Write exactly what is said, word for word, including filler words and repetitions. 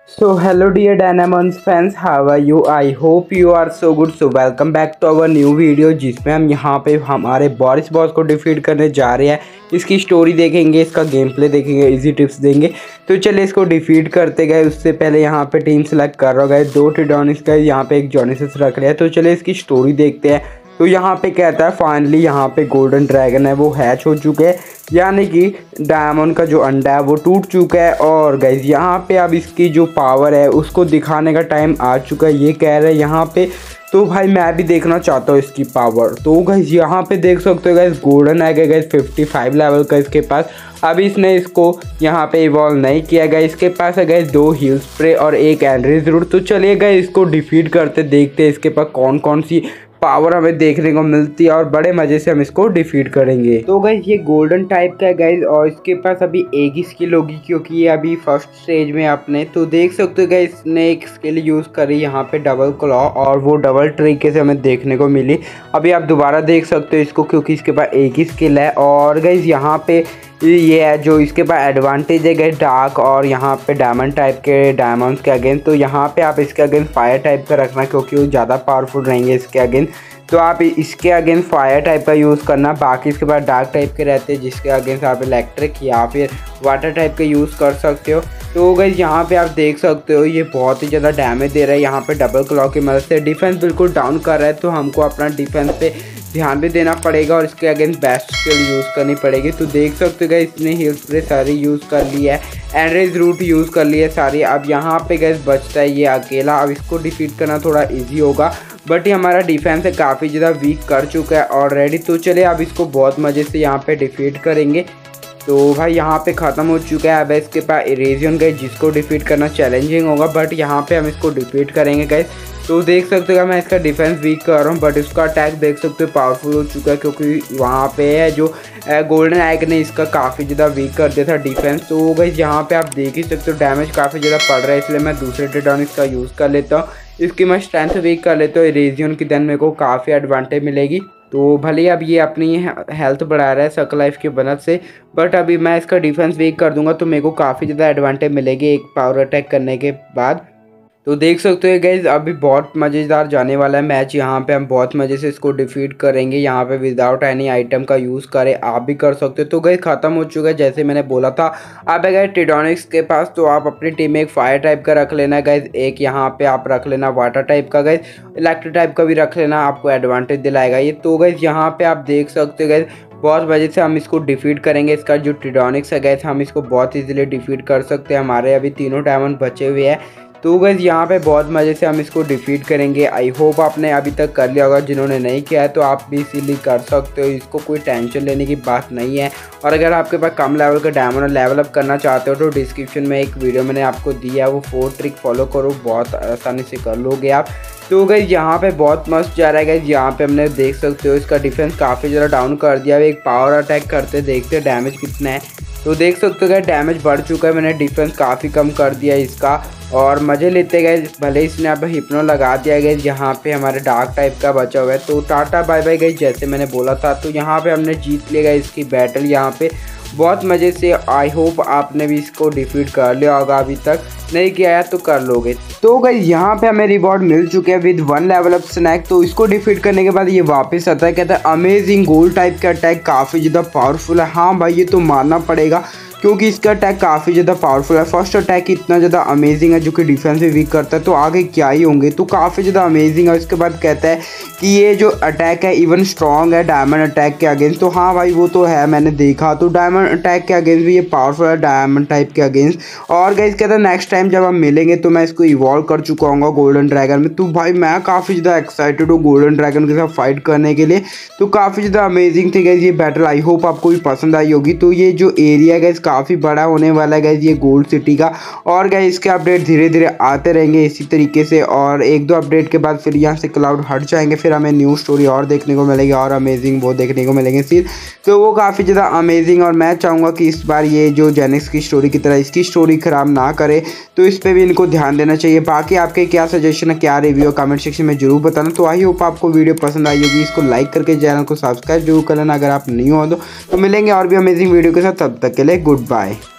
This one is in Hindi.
So hello dear Dynamons fans, how are you? I hope you are so good. So welcome back to our new video जिसमें हम यहाँ पे हमारे बोरिस बॉस को डिफीट करने जा रहे हैं। इसकी स्टोरी देखेंगे, इसका गेम प्ले देखेंगे, इजी टिप्स देंगे। तो चलिए इसको डिफीट करते गए। उससे पहले यहाँ पे टीम सेलेक्ट कर रहा गए, दो टिडोनिस का यहाँ पे एक जॉनिसस रख लिया है। तो चलिए इसकी स्टोरी देखते हैं। तो यहाँ पे कहता है फाइनली यहाँ पे गोल्डन ड्रैगन है वो हैच हो चुके हैं, यानी कि डायमंड का जो अंडा है वो टूट चुका है। और गाइज यहाँ पे अब इसकी जो पावर है उसको दिखाने का टाइम आ चुका है, ये कह रहे हैं यहाँ पे। तो भाई मैं भी देखना चाहता हूँ इसकी पावर। तो गाइज यहाँ पे देख सकते हो गाइज गोल्डन है गाइज पचपन लेवल का इसके पास। अभी इसने इसको यहाँ पे इवॉल्व नहीं किया गया। इसके पास है गाइज दो हील स्प्रे और एक एनर्जी जरूर। तो चलिए गाइज इसको डिफीट करते देखते हैं इसके पास कौन कौन सी पावर हमें देखने को मिलती है और बड़े मजे से हम इसको डिफीट करेंगे। तो गाइज ये गोल्डन टाइप का है गाइज, और इसके पास अभी एक ही स्किल होगी क्योंकि ये अभी फर्स्ट स्टेज में अपने। तो देख सकते हो गाइज इसने एक स्किल यूज़ करी यहाँ पे डबल क्लॉ, और वो डबल तरीके से हमें देखने को मिली। अभी आप दोबारा देख सकते हो इसको क्योंकि इसके पास एक ही स्किल है। और गाइज यहाँ पे ये है जो इसके पास एडवांटेज है गाइस डार्क और यहाँ पे डायमंड टाइप के डायमंड्स के अगेंस्ट। तो यहाँ पे आप इसके अगेंस्ट फायर टाइप का रखना क्योंकि वो ज़्यादा पावरफुल रहेंगे इसके अगेंस्ट। तो आप इसके अगेंस्ट फायर टाइप का यूज़ करना। बाकी इसके पास डार्क टाइप के रहते हैं जिसके अगेंस्ट आप इलेक्ट्रिक या फिर वाटर टाइप के यूज़ कर सकते हो। तो गाइस यहाँ पे आप देख सकते हो ये बहुत ही ज़्यादा डैमेज दे रहा है। यहाँ पे डबल क्लॉ की मदद से डिफेंस बिल्कुल डाउन कर रहा है, तो हमको अपना डिफेंस पे ध्यान भी देना पड़ेगा और इसके अगेंस्ट बेस्ट स्किल यूज़ करनी पड़ेगी। तो देख सकते हो गाइस इसने हील स्प्रे सारी यूज़ कर ली है, एनरेज रूट यूज़ कर लिया है सारी। अब यहाँ पे गाइस बचता है ये अकेला। अब इसको डिफीट करना थोड़ा इजी होगा, बट ये हमारा डिफेंस है काफ़ी ज़्यादा वीक कर चुका है ऑलरेडी। तो चलिए अब इसको बहुत मज़े से यहाँ पे डिफीट करेंगे। तो भाई यहाँ पे ख़त्म हो चुका है। अब इसके पास इरेजियन गए जिसको डिफीट करना चैलेंजिंग होगा, बट यहाँ पे हम इसको डिफीट करेंगे गाइस। तो देख सकते हो मैं इसका डिफेंस वीक कर रहा हूँ, बट इसका अटैक देख सकते हो पावरफुल हो चुका है क्योंकि वहाँ पे है जो गोल्डन एग ने इसका काफ़ी ज़्यादा वीक कर दिया था डिफेंस। तो गाइस यहाँ पे आप देख ही सकते हो डैमेज काफ़ी ज़्यादा पड़ रहा है, इसलिए मैं दूसरे टिडोनिस का यूज़ कर लेता हूँ। इसकी मैं स्ट्रेंथ वीक कर लेता हूँ इरेजियन की, देन मेरे को काफ़ी एडवांटेज मिलेगी। तो भले अब ये अपनी हेल्थ बढ़ा रहा है सर्कल लाइफ की मदद से, बट अभी मैं इसका डिफेंस वीक कर दूंगा तो मेरे को काफ़ी ज़्यादा एडवांटेज मिलेगी एक पावर अटैक करने के बाद। तो देख सकते हो गाइज अभी बहुत मज़ेदार जाने वाला है मैच। यहाँ पे हम बहुत मज़े से इसको डिफीट करेंगे। यहाँ पे विदाउट एनी आइटम का यूज़ करें, आप भी कर सकते हो। तो गाइज ख़त्म हो चुका है जैसे मैंने बोला था। अब है गाइज टिडोनिक्स के पास, तो आप अपनी टीम में एक फायर टाइप का रख लेना गाइज, एक यहाँ पे आप रख लेना वाटर टाइप का गाइज, इलेक्ट्रिक टाइप का भी रख लेना, आपको एडवांटेज दिलाएगा ये। तो गाइज यहाँ पे आप देख सकते हो गाइज बहुत वजह से हम इसको डिफीट करेंगे। इसका जो टिडोनिक्स है गाइज हम इसको बहुत इजीली डिफीट कर सकते हैं। हमारे अभी तीनों डायमंड बचे हुए हैं। तो गाइस यहाँ पे बहुत मज़े से हम इसको डिफीट करेंगे। आई होप आपने अभी तक कर लिया होगा, जिन्होंने नहीं किया है तो आप भी इसीलिए कर सकते हो, इसको कोई टेंशन लेने की बात नहीं है। और अगर आपके पास कम लेवल का डायमंड लेवल अप करना चाहते हो तो डिस्क्रिप्शन में एक वीडियो मैंने आपको दिया है, वो फोर ट्रिक फॉलो करो, बहुत आसानी से कर लोगे आप। तो गाइस यहाँ पे बहुत मस्त जा रहा है गाइस। यहाँ पे हमने देख सकते हो इसका डिफेंस काफ़ी ज़्यादा डाउन कर दिया है। एक पावर अटैक करते देखते डैमेज कितना है। तो देख सकते हो गाइस डैमेज बढ़ चुका है, मैंने डिफेंस काफ़ी कम कर दिया है इसका। और मज़े लेते गए, भले इसने अब हिप्नो लगा दिया गया। यहाँ पे हमारे डार्क टाइप का बचा हुआ है। तो टाटा बाय बाय गई जैसे मैंने बोला था। तो यहाँ पे हमने जीत लिया इसकी बैटल यहाँ पे बहुत मज़े से। आई होप आपने भी इसको डिफीट कर लिया होगा, अभी तक नहीं किया है तो कर लोगे। तो गाइस यहाँ पे हमें रिवॉर्ड मिल चुके हैं with one level up snack. तो इसको डिफीट करने के बाद ये वापस आता है, कहता है अमेजिंग गोल्ड टाइप का अटैक काफ़ी ज़्यादा पावरफुल है। हाँ भाई ये तो मानना पड़ेगा क्योंकि इसका अटैक काफ़ी ज़्यादा पावरफुल है। फर्स्ट अटैक इतना ज़्यादा अमेजिंग है जो कि डिफेंस भी वीक करता है, तो आगे क्या ही होंगे। तो काफ़ी ज़्यादा अमेजिंग है। उसके बाद कहता है कि ये जो अटैक है इवन स्ट्रॉन्ग है डायमंड अटैक के अगेंस्ट। तो हाँ भाई वो तो है, मैंने देखा। तो डायमंड अटैक के अगेंस्ट भी ये पावरफुल है डायमंड टाइप के अगेंस्ट। और गाइस कहता है नेक्स्ट टाइम जब हम मिलेंगे तो मैं इसको इवॉल्व कर चुका हूँ गोल्डन ड्रैगन में। तो भाई मैं काफ़ी ज़्यादा एक्साइटेड हूँ गोल्डन ड्रैगन के साथ फाइट करने के लिए। तो काफ़ी ज़्यादा अमेजिंग थी गाइस ये बैटल। आई होप आपको भी पसंद आई होगी। तो ये जो एरिया गाइस काफ़ी बड़ा होने वाला है गाइस ये गोल्ड सिटी का। और गाइस इसके अपडेट धीरे धीरे आते रहेंगे इसी तरीके से, और एक दो अपडेट के बाद फिर यहाँ से क्लाउड हट जाएंगे, फिर हमें न्यू स्टोरी और देखने को मिलेगी और अमेजिंग वो देखने को मिलेंगे सीन। तो वो काफ़ी ज़्यादा अमेजिंग। और मैं चाहूँगा कि इस बार ये जो जेनिक्स की स्टोरी की तरह इसकी स्टोरी ख़राब ना करे, तो इस पर भी इनको ध्यान देना चाहिए। बाकी आपके क्या सजेशन है, क्या रिव्यू, कमेंट सेक्शन में जरूर बताना। तो आई होप आपको वीडियो पसंद आई होगी। इसको लाइक करके चैनल को सब्सक्राइब जरूर कर लेना अगर आप नहीं हो तो। मिलेंगे और भी अमेजिंग वीडियो के साथ, तब तक के लिए गुड बाय।